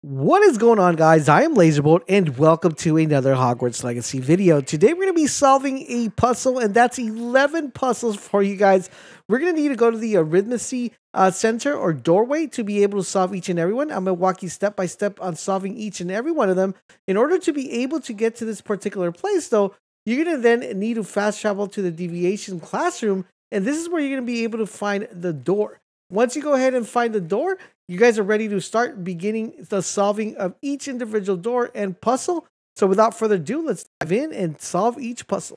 What is going on, guys? I am Laserbolt, and welcome to another Hogwarts Legacy video. Today, we're going to be solving a puzzle, and that's 11 puzzles for you guys. We're going to need to go to the Arithmancy Center or doorway to be able to solve each and every one. I'm going to walk you step by step on solving each and every one of them. In order to be able to get to this particular place, though, you're going to then need to fast travel to the Deviation Classroom, and this is where you're going to be able to find the door. Once you go ahead and find the door, you guys are ready to start beginning the solving of each individual door and puzzle. So without further ado, let's dive in and solve each puzzle.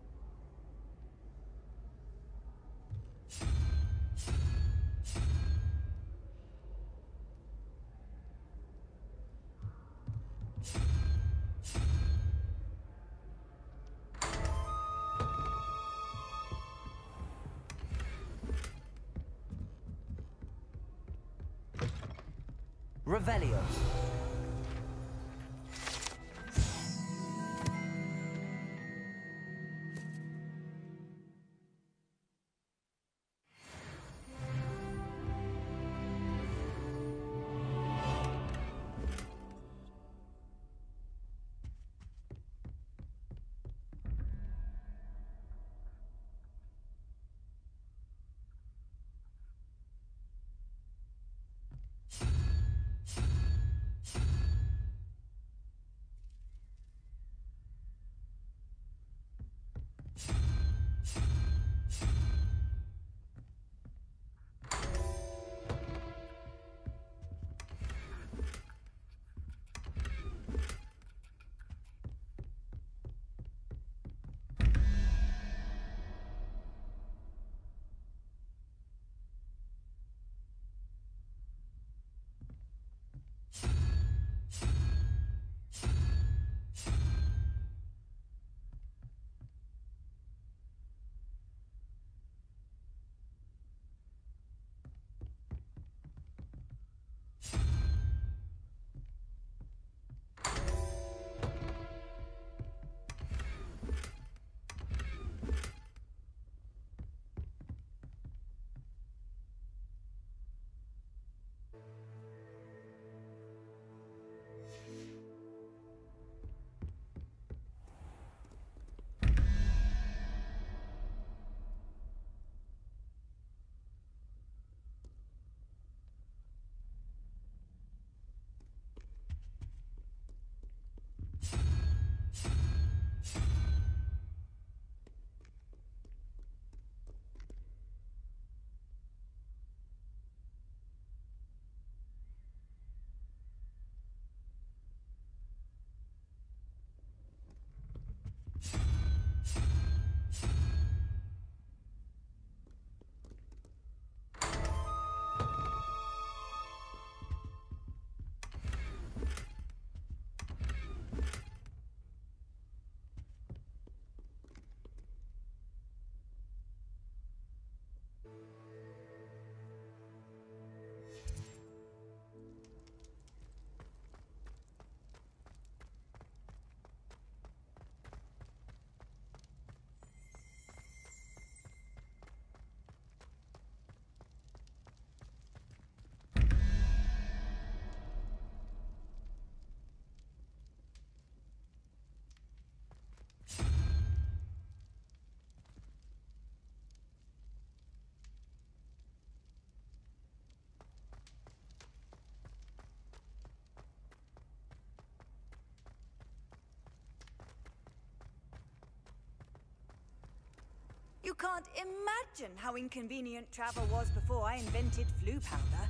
Revelio. You can't imagine how inconvenient travel was before I invented Floo powder.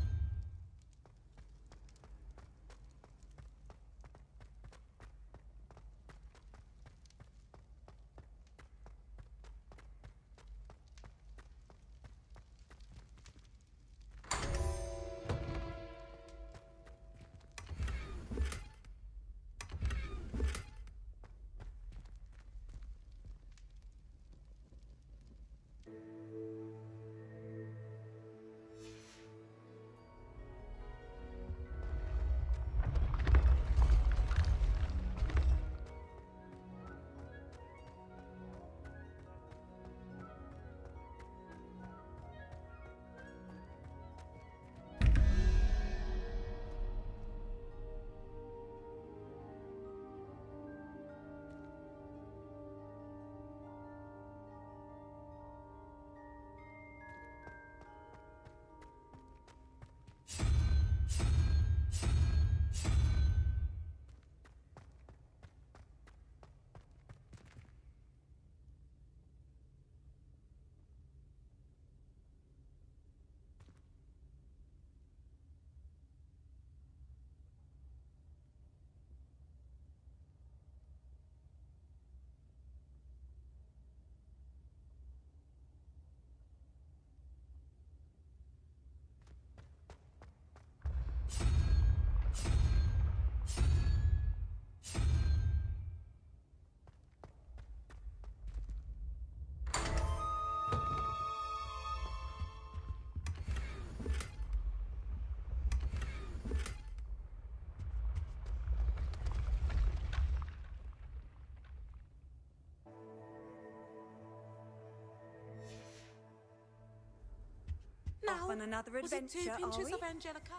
Off on another Was it 2 adventure, are pinches we? of Angelica?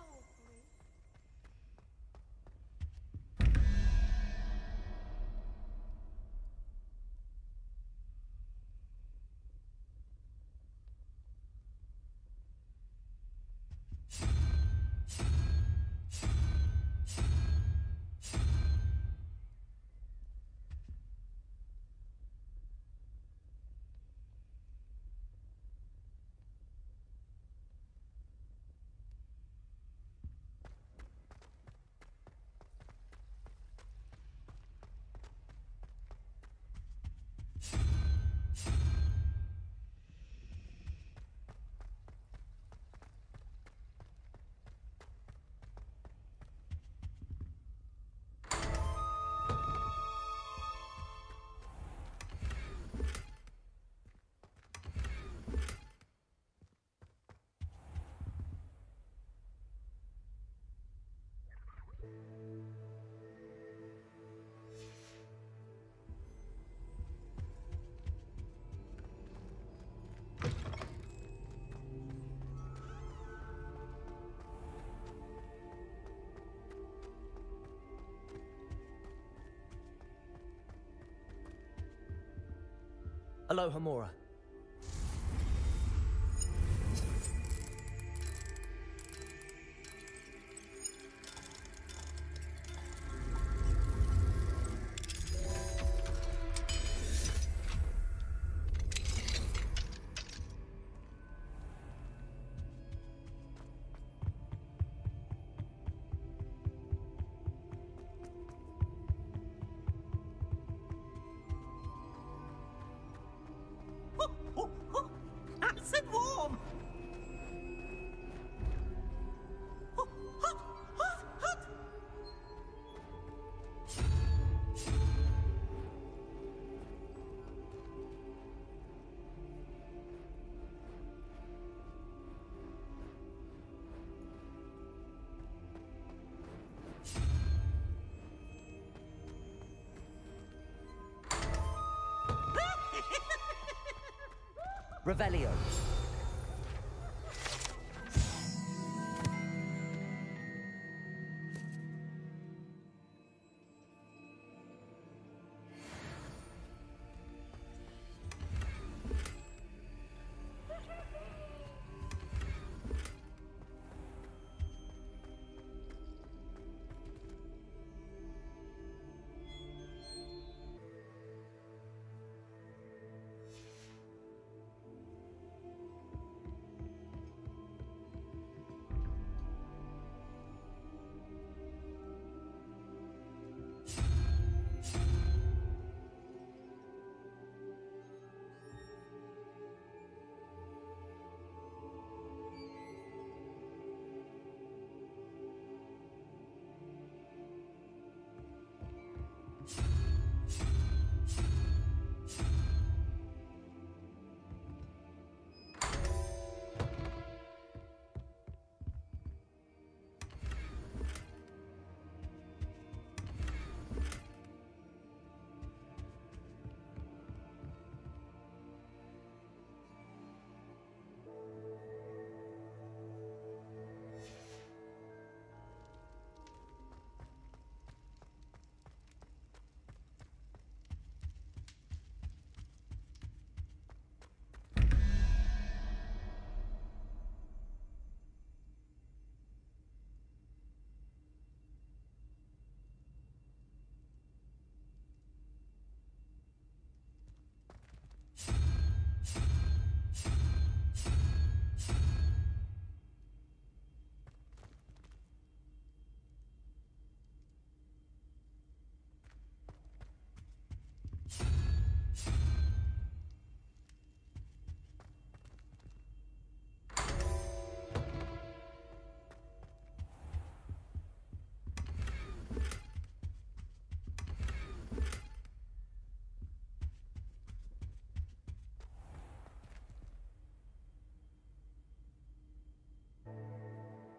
Aloha Mora. Nice and warm! Revelio.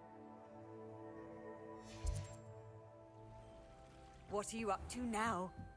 What are you up to now?